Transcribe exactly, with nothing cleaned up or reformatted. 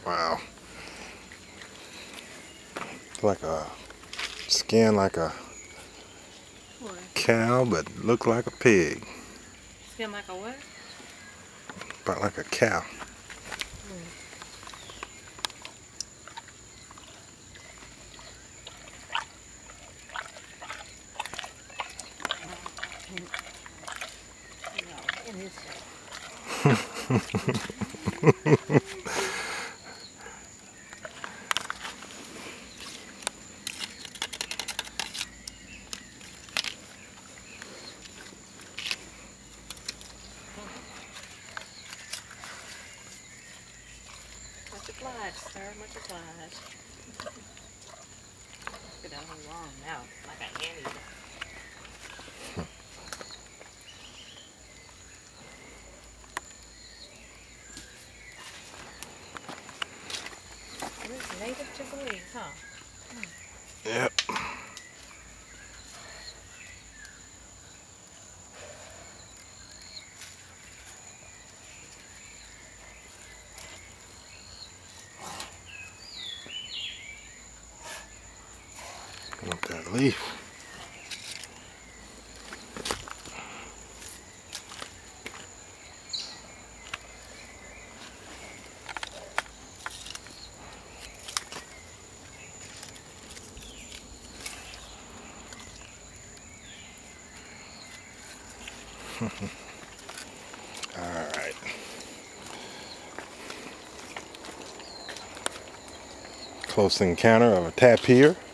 Wow. Like a skin like a What? cow, but look like a pig. Skin like a what? About like a cow. Mm. Much obliged, sir. Much obliged. Look at that whole long mouth, like an anteater. It is native to Belize, huh? Hmm. Yep. Want that leaf. All right. Close encounter of a tapir.